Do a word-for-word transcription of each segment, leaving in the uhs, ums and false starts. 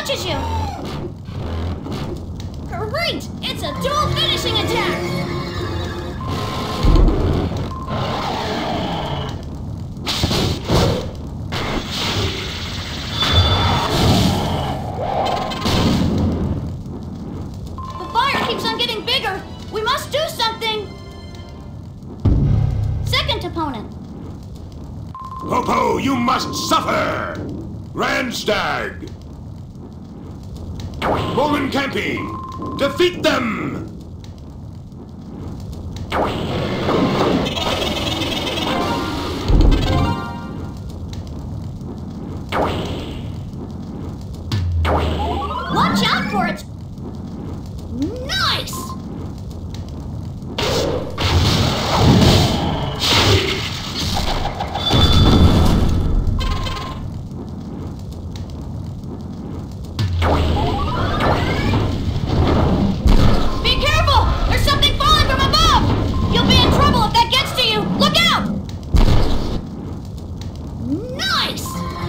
launches you! Great! It's a dual finishing attack! The fire keeps on getting bigger! We must do something! Second opponent. Popo, you must suffer! Randstag! Roman Campy! Defeat them! Watch out for it! Nice! Be careful! There's something falling from above! You'll be in trouble if that gets to you! Look out! Nice!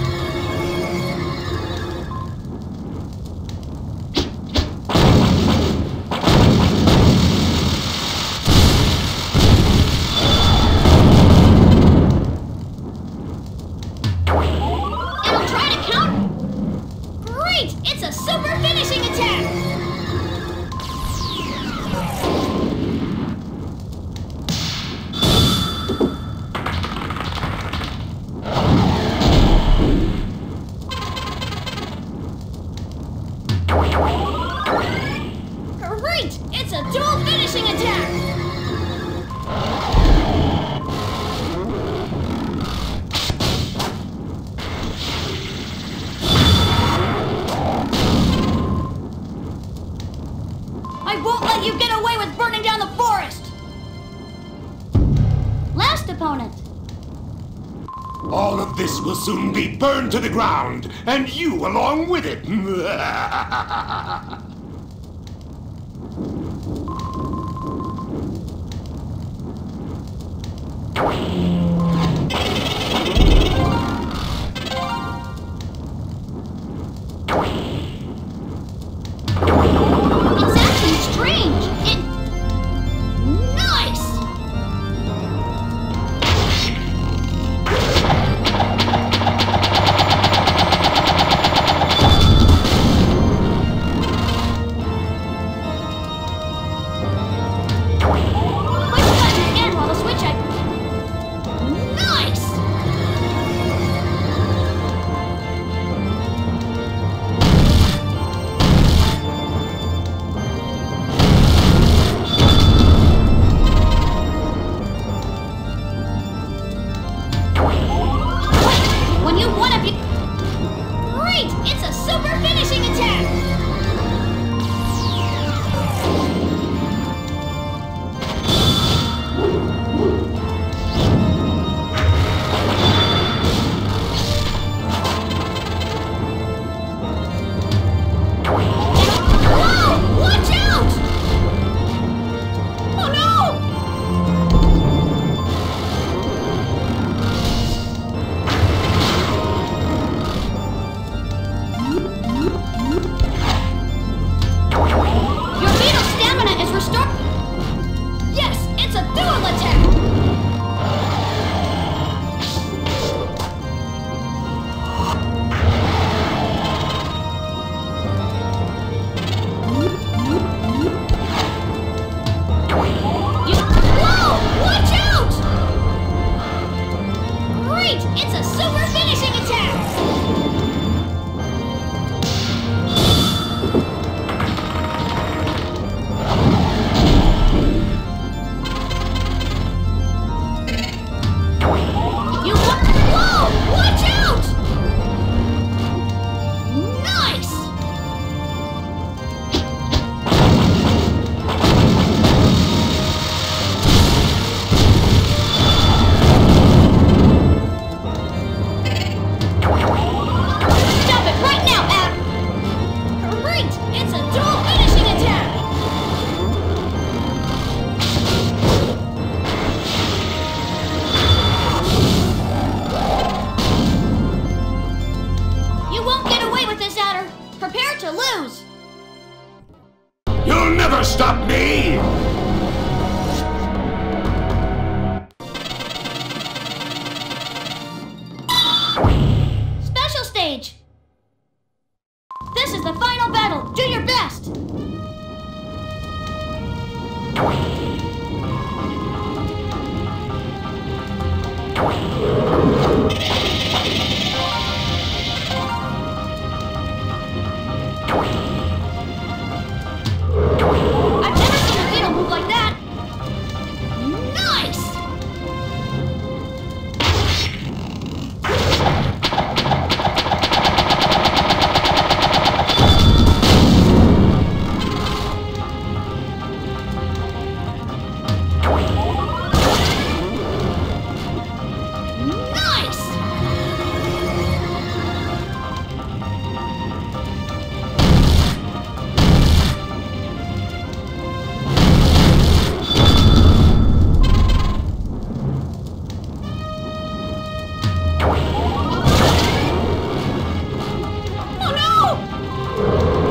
It'll try to counter. Great! It's a super finishing attack! Great! It's a dual finishing attack! I won't let you get away with burning down the forest! Last opponent. All of this will soon be burned to the ground, and you along with it! It's acting strange! It... Nice! Push the button again while the switch I... Nice! Wait! When you want to be... Great! It's a super finishing attack! Whoa! Watch out! Oh no! Your beetle stamina is restored. Yes, it's a dual attack. You... Whoa! Watch out! Great! It's a super finishing attack. You wa- Whoa! Watch out! Nice! prepare to lose! You'll never stop me! Special stage! This is the final battle! Do your best! I've never seen a beetle move like that! Nice! Nice! Oh no!